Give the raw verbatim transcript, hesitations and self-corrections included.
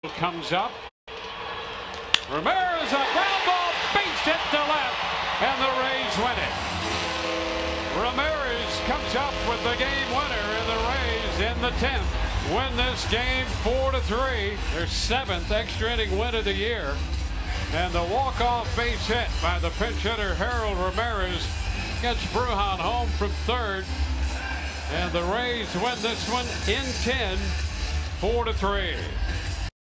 comes up. Ramirez, a ground ball, base hit to left, and the Rays win it. Ramirez comes up with the game winner, and the Rays in the tenth win this game four to three. Their seventh extra inning win of the year, and the walk-off base hit by the pinch hitter Harold Ramirez gets Brujan home from third, and the Rays win this one in ten, four to three.